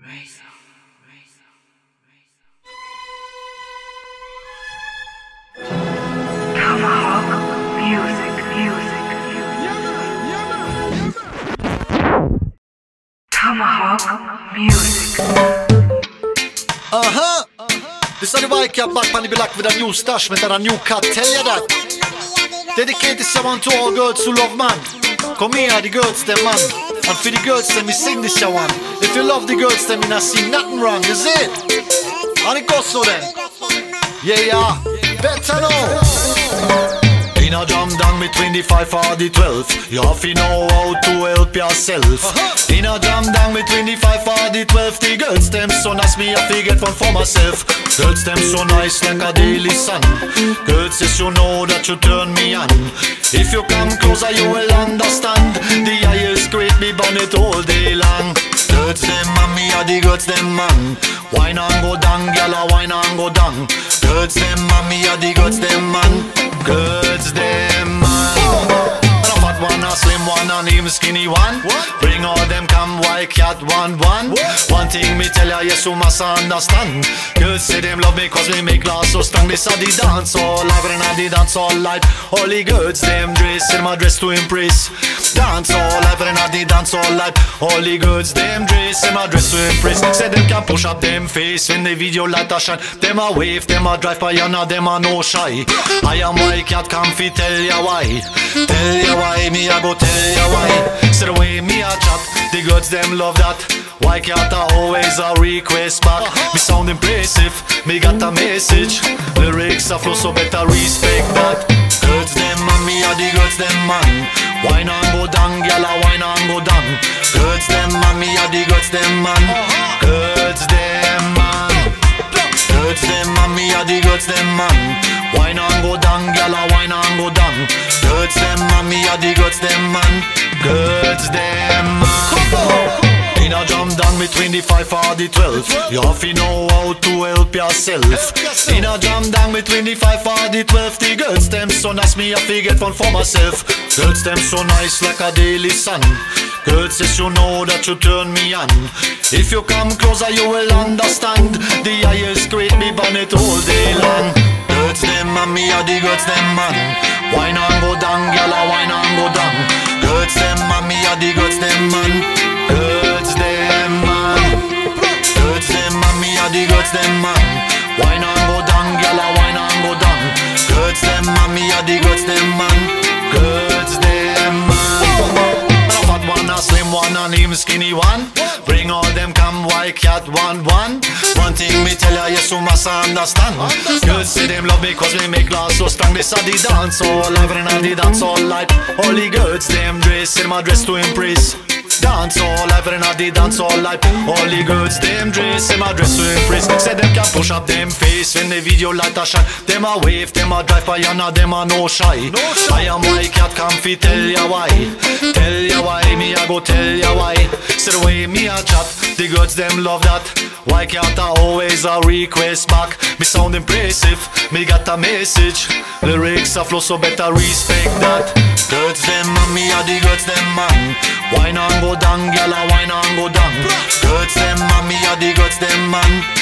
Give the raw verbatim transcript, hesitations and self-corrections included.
Tomahawk music, music. Tomahawk music. Uh-huh. This is the bike up back on the block with a new stash, with a new cat. Tell you that. Dedicate this one to all girls who love man. Come here, the girls, them man. And for the girls, them me sing this one. If you love the girls, them me not see nothing wrong. Is it? And it goes so then. Yeah, yeah. Better know. In a jam down between the five or the twelve, you have to know how to help yourself. In a jam down between the five or the twelve, the girls them so nice, me I figure fun for myself. Girls them so nice like a daily sun. Girls yes you know that you turn me on. If you come closer you will understand. The eye is great, me bonnet all day long. Girls them and me are the girls them man. Wine and go down, gyal, wine and go down. Girls them and me are the girls them man. Girls them man. And a fat one, a slim one, and even skinny one. Bring all them come white cat one one. One thing me tell ya, yes you must understand. Girls say them love me cause me make glass so strong. This a the dance all live and the dance all light. All the girls them dress in my dress to impress. Dance all live and the dance all light. All the girls them dress in my dress to impress. Say them can push up them face when the video light a shine. Them a wave, them a drive by yana, them a no shy. I am white cat, come fi tell ya why. Tell ya why, me a go tell ya why. Say the way me a chat, the girls them love that. White cat a always a request back. Me sound impressive, me got a message. Lyrics a flow so better respect that. Girls them and me a the girls them man. Wine and go down, gyal, wine and go down. Girls them and me a the girls them man. Girls them man. Girls them and me a the girls them man. Wine and go down, gyal, wine and go down. Girls them and me a the girls them man. Girls them man. In a jam down between the five or the twelve, you have to know how to help yourself. In a jam down between the five or the twelve, the girls them so nice, me I figure fun for myself. Girls them so nice like a daily sun. Girls yes you know that you turn me on. If you come closer you will understand. The eye is great, me bonnet all day long. Girls them and me are the girls them man. Wine and go down, gyal, wine and go down. Girls them and me are the girls them man. Girls them man. Girls them and me are the girls them man. Wine and go down, gyal, wine and go down. Girls them and me are the girls them man. Girls them man. A fat one, a slim one, and even skinny one. Bring all them come white cat one one. One thing me tell ya, yes you must understand. Girls say them love me cause me make glass so strong. This a the dance all live and the dance all light. All the girls them dress in my dress to impress. Dance all live and the dance all light. All the girls them dress in my dress to impress. Say them can push up them face when the video light a shine. Them a wave, them a drive by yana, them a no shy. I am white cat, come fi tell ya why. Tell ya why, me I go tell ya why. Say the way me a chat, the girls them love that. White cat a always a request back. Me sound impressive, me got a message. Lyrics a flow so better respect that. Girls them and me are the girls them man. Wine and go down, gyal, wine and go down. Girls them and me are the girls them man.